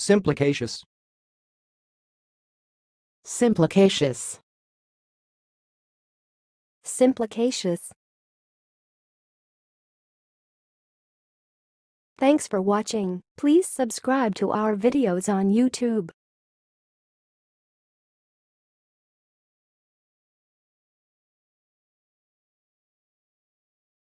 Symplocaceous. Symplocaceous. Symplocaceous. Thanks for watching. Please subscribe to our videos on YouTube.